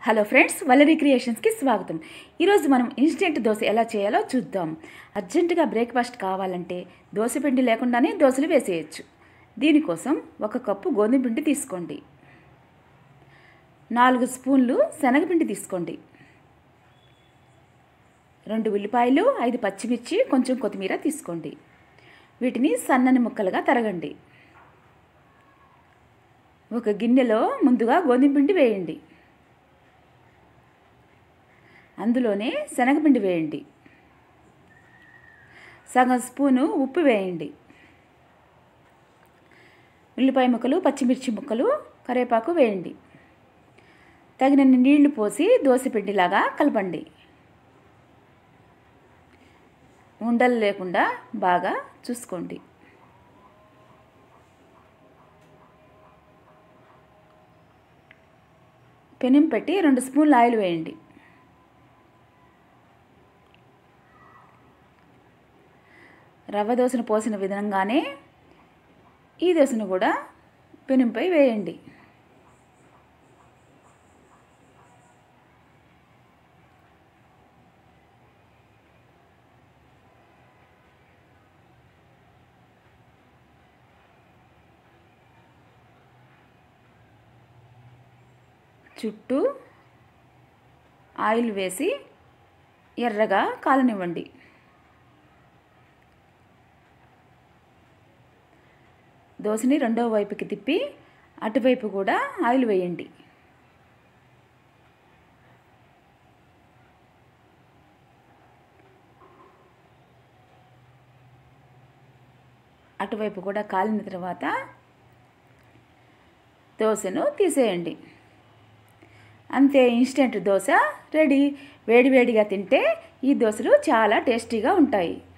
Hello friends, Vallari క్రియేషన్స్కి స్వాగతం. ఈరోజు మనం ఇన్స్టెంట్ దోశ ఎలా చేయాలో చూద్దాం. అర్జెంటుగా బ్రేక్ఫాస్ట్ కావాలంటే దోశ పిండి లేకుండానే దోశలు వేసేయచ్చు. దీనికోసం 1 కప్పు గోధుమ పిండి తీసుకోండి. 4 స్పూన్లు శనగపిండి తీసుకోండి. 2 ఉల్లిపాయలు, 5 పచ్చిమిర్చి, కొంచెం కొత్తిమీర తీసుకోండి. వీటిని సన్నని ముక్కలుగా తరగండి. ఒక గిన్నెలో ముందుగా గోధుమ పిండి వేయండి. అందులోనే శనగపిండి వేయండి. సగం స్పూను ఉప్పు వేయండి. ఉల్లిపాయ ముక్కలు, పచ్చిమిర్చి ముక్కలు, కరివేపాకు వేయండి. తగినన్ని నీళ్లు పోసి దోశపిండిలాగా కలపండి. ఉండలు లేకుండా బాగా చూసుకోండి. పెనం పెట్టి 2 స్పూన్ల ఆయిల్ వేయండి. రవ్వ దోశను పోసిన విధంగానే ఈ దోశను కూడా పెనంపై వేయండి. చుట్టూ ఆయిల్ వేసి ఎర్రగా కాలనివ్వండి. దోశని రెండవ వైపుకి తిప్పి అటువైపు కూడా ఆయిల్ వేయండి. అటువైపు కూడా కాలిన తర్వాత దోశను తీసేయండి. అంతే, ఇన్స్టెంట్ దోశ రెడీ. వేడివేడిగా తింటే ఈ దోశలు చాలా టేస్టీగా ఉంటాయి.